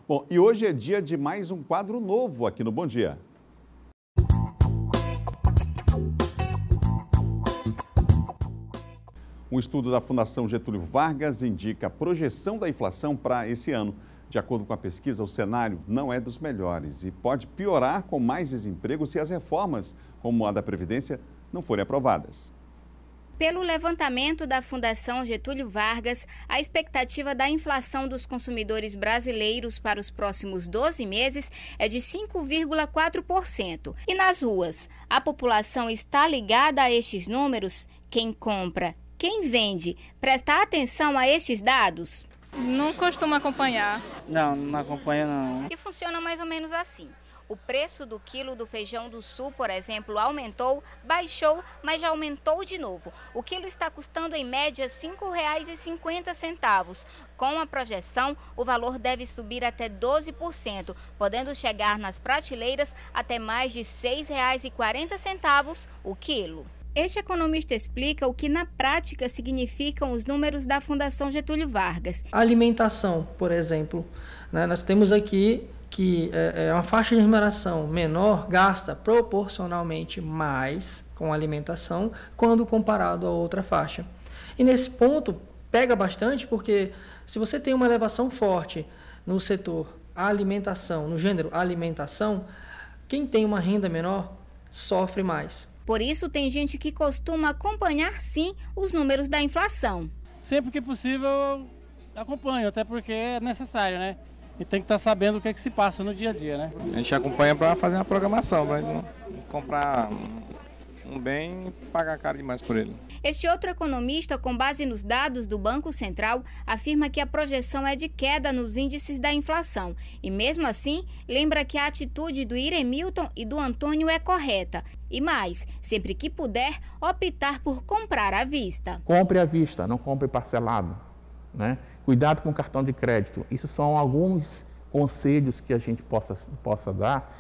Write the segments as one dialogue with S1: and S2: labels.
S1: Bom, e hoje é dia de mais um quadro novo aqui no Bom Dia. Um estudo da Fundação Getúlio Vargas indica a projeção da inflação para esse ano. De acordo com a pesquisa, o cenário não é dos melhores e pode piorar com mais desemprego se as reformas, como a da Previdência, não forem aprovadas.
S2: Pelo levantamento da Fundação Getúlio Vargas, a expectativa da inflação dos consumidores brasileiros para os próximos 12 meses é de 5,4%. E nas ruas, a população está ligada a estes números? Quem compra, quem vende, presta atenção a estes dados?
S3: Não costumo acompanhar.
S4: Não acompanho não.
S2: E funciona mais ou menos assim. O preço do quilo do feijão do sul, por exemplo, aumentou, baixou, mas já aumentou de novo. O quilo está custando em média R$ 5,50. Com a projeção, o valor deve subir até 12%, podendo chegar nas prateleiras até mais de R$ 6,40 o quilo. Este economista explica o que na prática significam os números da Fundação Getúlio Vargas.
S5: A alimentação, por exemplo, né, nós temos aqui que uma faixa de remuneração menor gasta proporcionalmente mais com alimentação quando comparado a outra faixa. E nesse ponto pega bastante porque se você tem uma elevação forte no setor alimentação, no gênero alimentação, quem tem uma renda menor sofre mais.
S2: Por isso, tem gente que costuma acompanhar, sim, os números da inflação.
S6: Sempre que possível, eu acompanho, até porque é necessário, né? E tem que estar sabendo o que é que se passa no dia a dia, né?
S7: A gente acompanha para fazer uma programação, para não comprar um bem e pagar caro demais por ele.
S2: Este outro economista, com base nos dados do Banco Central, afirma que a projeção é de queda nos índices da inflação. E mesmo assim, lembra que a atitude do Iremilton e do Antônio é correta. E mais, sempre que puder, optar por comprar à vista.
S8: Compre à vista, não compre parcelado, né? Cuidado com o cartão de crédito. Isso são alguns conselhos que a gente possa dar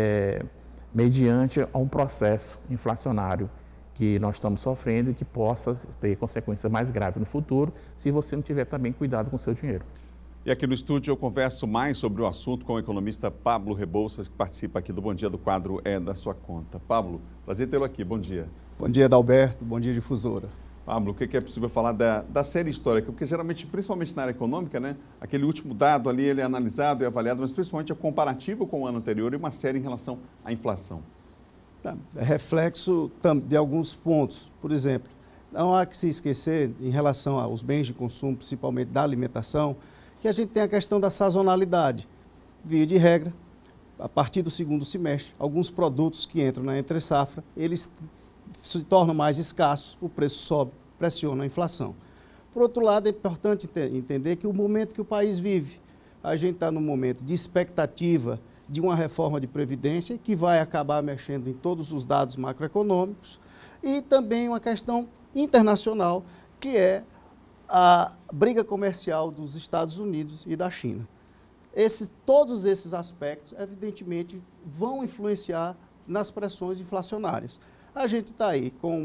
S8: mediante a um processo inflacionário que nós estamos sofrendo e que possa ter consequências mais graves no futuro, se você não tiver também cuidado com o seu dinheiro.
S1: E aqui no estúdio eu converso mais sobre o assunto com o economista Pablo Rebouças, que participa aqui do Bom Dia do quadro É da Sua Conta. Pablo, prazer tê-lo aqui, bom dia.
S9: Bom dia, Adalberto, bom dia, Difusora.
S1: Pablo, o que é possível falar da série histórica? Porque geralmente, principalmente na área econômica, né, aquele último dado ali ele é analisado e avaliado, mas principalmente é comparativo com o ano anterior e uma série em relação à inflação.
S9: É reflexo de alguns pontos. Por exemplo, não há que se esquecer, em relação aos bens de consumo, principalmente da alimentação, que a gente tem a questão da sazonalidade. Via de regra, a partir do segundo semestre, alguns produtos que entram na entre-safra, eles se tornam mais escassos, o preço sobe, pressiona a inflação. Por outro lado, é importante entender que o momento que o país vive, a gente está num momento de expectativa de uma reforma de previdência que vai acabar mexendo em todos os dados macroeconômicos e também uma questão internacional, que é a briga comercial dos Estados Unidos e da China. Todos esses aspectos, evidentemente, vão influenciar nas pressões inflacionárias. A gente está aí com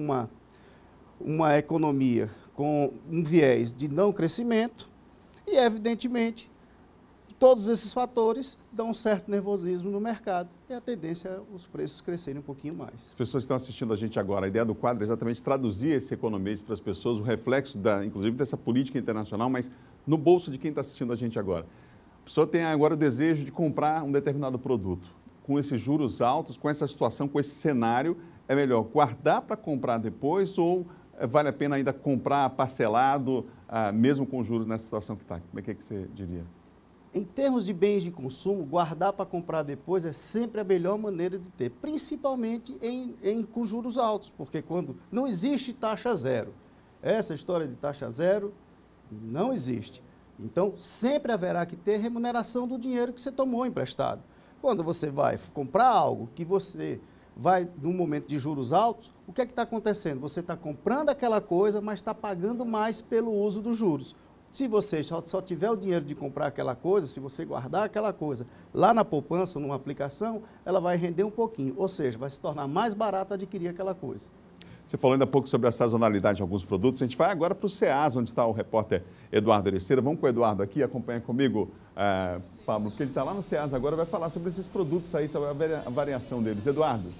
S9: uma economia com um viés de não crescimento e, evidentemente, todos esses fatores dão um certo nervosismo no mercado e a tendência é os preços crescerem um pouquinho mais.
S1: As pessoas que estão assistindo a gente agora, a ideia do quadro é exatamente traduzir esse economês para as pessoas, o reflexo, inclusive, dessa política internacional, mas no bolso de quem está assistindo a gente agora. A pessoa tem agora o desejo de comprar um determinado produto. Com esses juros altos, com essa situação, com esse cenário, é melhor guardar para comprar depois ou vale a pena ainda comprar parcelado, mesmo com juros nessa situação que está? Como é que você diria?
S9: Em termos de bens de consumo, guardar para comprar depois é sempre a melhor maneira de ter, principalmente com juros altos, porque quando não existe taxa zero, essa história de taxa zero não existe. Então, sempre haverá que ter remuneração do dinheiro que você tomou emprestado. Quando você vai comprar algo que você vai num momento de juros altos, o que é que está acontecendo? Você está comprando aquela coisa, mas está pagando mais pelo uso dos juros. Se você só tiver o dinheiro de comprar aquela coisa, se você guardar aquela coisa lá na poupança ou numa aplicação, ela vai render um pouquinho, ou seja, vai se tornar mais barato adquirir aquela coisa.
S1: Você falou ainda há pouco sobre a sazonalidade de alguns produtos. A gente vai agora para o Ceasa, onde está o repórter Eduardo Ereceira. Vamos com o Eduardo aqui, acompanha comigo, Pablo, porque ele está lá no Ceasa agora, vai falar sobre esses produtos aí, sobre a variação deles. Eduardo.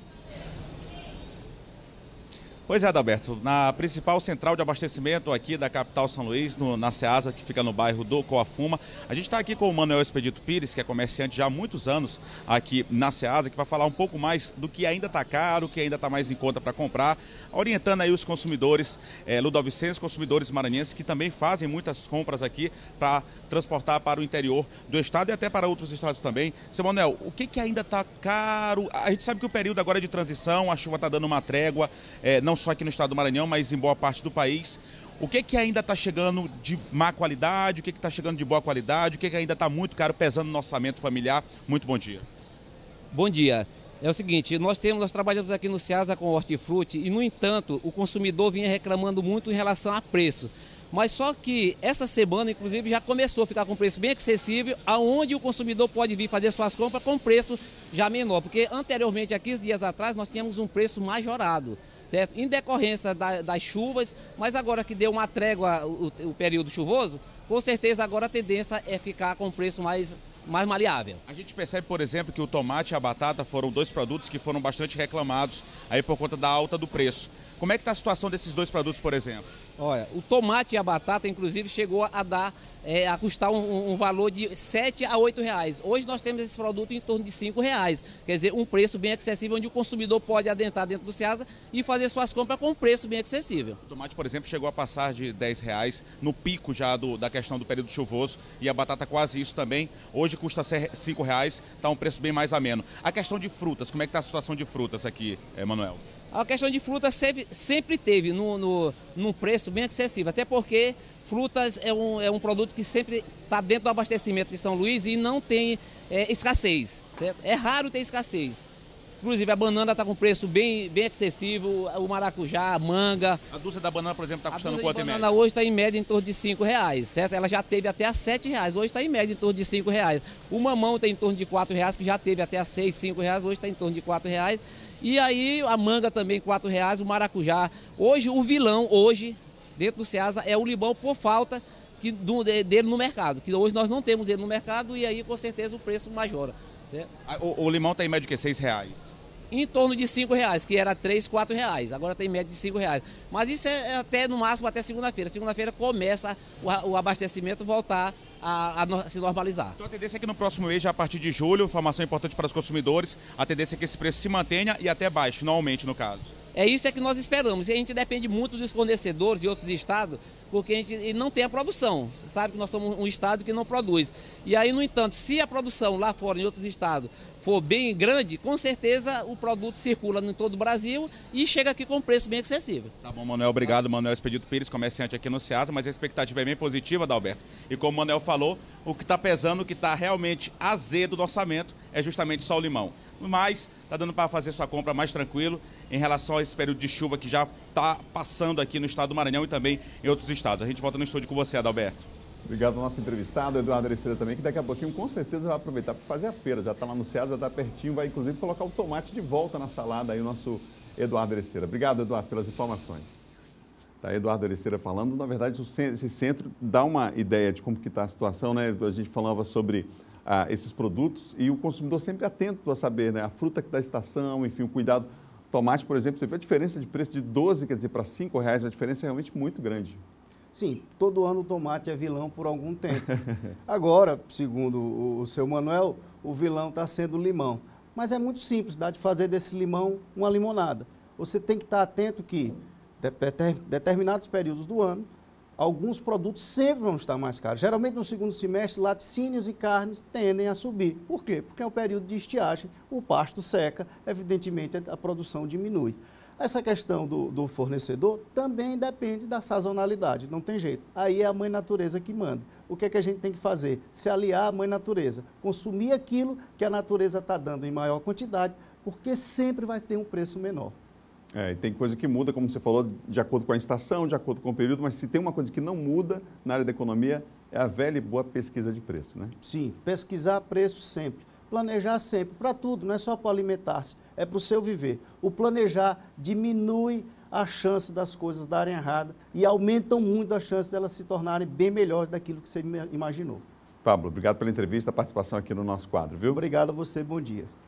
S10: Pois é, Adalberto, na principal central de abastecimento aqui da capital São Luís, na Ceasa, que fica no bairro do Coafuma, a gente está aqui com o Manuel Expedito Pires, que é comerciante já há muitos anos aqui na Ceasa, que vai falar um pouco mais do que ainda está caro, o que ainda está mais em conta para comprar, orientando aí os consumidores ludovicenses, consumidores maranhenses, que também fazem muitas compras aqui para transportar para o interior do estado e até para outros estados também. Seu Manuel, o que ainda está caro? A gente sabe que o período agora é de transição, a chuva está dando uma trégua, não só aqui no estado do Maranhão, mas em boa parte do país. O que ainda está chegando de má qualidade, o que está chegando de boa qualidade, o que ainda está muito caro, pesando no orçamento familiar? Muito bom dia.
S11: Bom dia. É o seguinte, nós trabalhamos aqui no Ceasa com hortifruti e, no entanto, o consumidor vinha reclamando muito em relação a preço. Mas só que essa semana, inclusive, já começou a ficar com preço bem acessível, aonde o consumidor pode vir fazer suas compras com preço já menor. Porque anteriormente, há 15 dias atrás, nós tínhamos um preço majorado, certo? Em decorrência das chuvas, mas agora que deu uma trégua o período chuvoso, com certeza agora a tendência é ficar com preço mais maleável.
S10: A gente percebe, por exemplo, que o tomate e a batata foram dois produtos que foram bastante reclamados aí por conta da alta do preço. Como é que está a situação desses dois produtos, por exemplo?
S11: Olha, o tomate e a batata, inclusive, chegou a custar um valor de R$ 7 a R$ 8 reais. Hoje nós temos esse produto em torno de R$ 5 reais. Quer dizer, um preço bem acessível, onde o consumidor pode adentrar dentro do Ceasa e fazer suas compras com um preço bem acessível.
S10: O tomate, por exemplo, chegou a passar de R$ 10 reais no pico já da questão do período chuvoso, e a batata quase isso também. Hoje custa R$ 5 reais, está um preço bem mais ameno. A questão de frutas, como é que está a situação de frutas aqui, Manuel?
S11: A questão de frutas sempre teve num preço bem acessível, até porque frutas é um produto que sempre está dentro do abastecimento de São Luís e não tem escassez, certo? É raro ter escassez. Inclusive a banana está com preço bem acessível, o maracujá, a manga.
S10: A dúzia da banana, por exemplo, está custando quanto em média?
S11: A banana hoje está em média em torno de R$ 5 reais, certo? Ela já teve até a R$ 7 reais, hoje está em média em torno de R$ 5 reais. O mamão está em torno de R$ 4 reais, que já teve até a R$ 6, R$ 5 reais, hoje está em torno de R$ 4 reais. E aí a manga também R$ 4 reais, o maracujá. Hoje o vilão, dentro do Ceasa, é o limão por falta dele no mercado, que hoje nós não temos ele no mercado e aí com certeza o preço majora. Certo?
S10: O limão está em média de R$ 6 reais?
S11: Em torno de R$ 5 reais, que era R$ 3, R$ 4 reais, agora tem média de R$ 5 reais. Mas isso é até no máximo até segunda-feira. Segunda-feira começa o abastecimento voltar a se normalizar.
S10: Então a tendência é que no próximo mês, já a partir de julho, informação importante para os consumidores, a tendência é que esse preço se mantenha e até baixe, não aumente no caso.
S11: É isso que nós esperamos. E a gente depende muito dos fornecedores de outros estados, porque a gente não tem a produção. Sabe que nós somos um estado que não produz. E aí, no entanto, se a produção lá fora, em outros estados, for bem grande, com certeza o produto circula em todo o Brasil e chega aqui com um preço bem acessível.
S10: Tá bom, Manuel, obrigado. Manuel Expedito Pires, comerciante aqui no Ceasa, mas a expectativa é bem positiva, Adalberto. E como o Manuel falou, o que está pesando, o que está realmente azedo do orçamento é justamente só o limão. Mas está dando para fazer sua compra mais tranquilo em relação a esse período de chuva que já está passando aqui no estado do Maranhão e também em outros estados. A gente volta no estúdio com você, Adalberto.
S1: Obrigado ao nosso entrevistado, Eduardo Ereceira também, que daqui a pouquinho com certeza vai aproveitar para fazer a feira. Já está lá no Ceasa, já está pertinho, vai inclusive colocar o tomate de volta na salada aí, o nosso Eduardo Ereceira. Obrigado, Eduardo, pelas informações. Tá, Eduardo Ereceira falando, na verdade esse centro dá uma ideia de como que está a situação, né? A gente falava sobre esses produtos e o consumidor sempre atento a saber, né? A fruta da estação, enfim, o cuidado. Tomate, por exemplo, você vê a diferença de preço de 12, quer dizer, para 5 reais, uma diferença realmente muito grande.
S9: Sim, todo ano o tomate é vilão por algum tempo. Agora, segundo o seu Manuel, o vilão está sendo o limão. Mas é muito simples, dá de fazer desse limão uma limonada. Você tem que estar atento que, determinados períodos do ano, alguns produtos sempre vão estar mais caros. Geralmente, no segundo semestre, laticínios e carnes tendem a subir. Por quê? Porque é um período de estiagem, o pasto seca, evidentemente a produção diminui. Essa questão do fornecedor também depende da sazonalidade, não tem jeito. Aí é a mãe natureza que manda. O que é que a gente tem que fazer? Se aliar à mãe natureza, consumir aquilo que a natureza está dando em maior quantidade, porque sempre vai ter um preço menor.
S1: E tem coisa que muda, como você falou, de acordo com a estação, de acordo com o período, mas se tem uma coisa que não muda na área da economia, é a velha e boa pesquisa de preço, né?
S9: Sim, pesquisar preço sempre. Planejar sempre, para tudo, não é só para alimentar-se, é para o seu viver. O planejar diminui a chance das coisas darem errado e aumentam muito a chance delas se tornarem bem melhores daquilo que você imaginou.
S1: Pablo, obrigado pela entrevista, a participação aqui no nosso quadro, viu?
S9: Obrigado a você, bom dia.